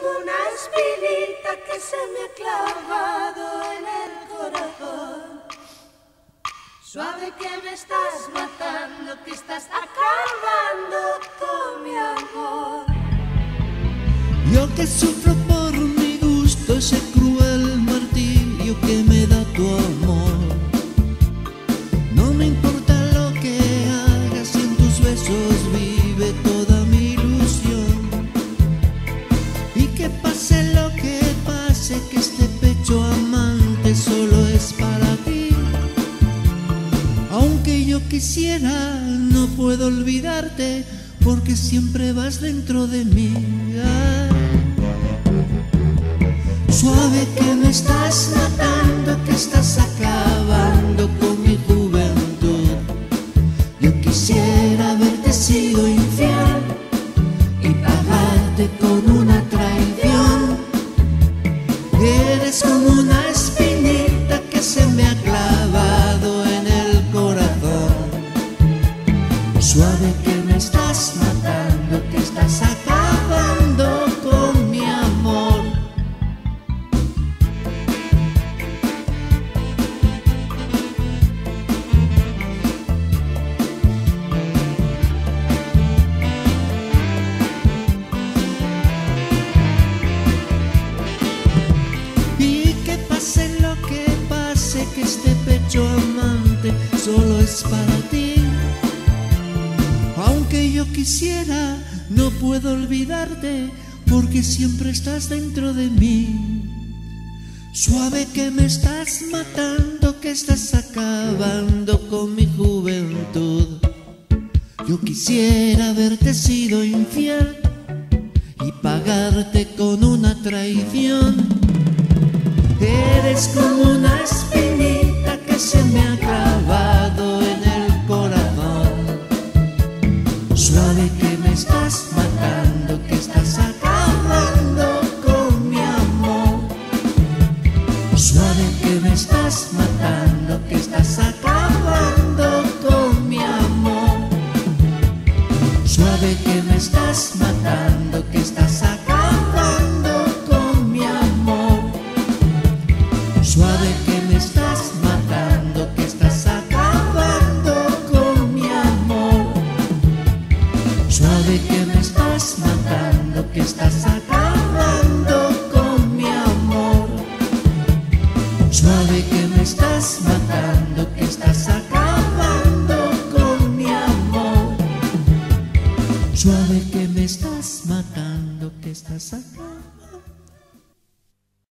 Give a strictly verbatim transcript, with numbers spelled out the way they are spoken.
como una espinita que se me ha clavado en el corazón. Suave que me estás matando, que estás acabando con mi amor. Yo que sufro por mi gusto ese cruel martirio que me da tu amor. No me importa lo que hagas, en tus besos vive toda mi ilusión. Y que pase lo que pase, que este pecho amante solo es para ti. Aunque yo quisiera, no puedo olvidarte, porque siempre vas dentro de mí. Ay. Suave que me estás matando, que estás acabando con mi juventud. Yo quisiera haberte sido infiel y pagarte con una traición. Eres como una espinita que se me ha clavado en el corazón. Suave que me estás matando, que estás acabando con mi amor. Y que pase lo que pase, que este pecho amante solo es para ti. Aunque yo quisiera, no puedo olvidarte, porque siempre estás dentro de mí. Suave que me estás matando, que estás acabando con mi juventud. Yo quisiera haberte sido infiel y pagarte con una traición. Eres como una espinita que se me ha clavado en el corazón. Suave que me estás matando, que estás acabando con mi amor. Suave que me estás matando, que estás acabando con mi amor. Suave que me estás matando, que estás acabando con mi amor. Suave que me estás matando, que estás acabando con mi amor. Suave que me estás matando, que estás acabando con mi amor. Suave que me estás matando, que estás acabando con mi amor. Suave que me estás matando, que estás acabando.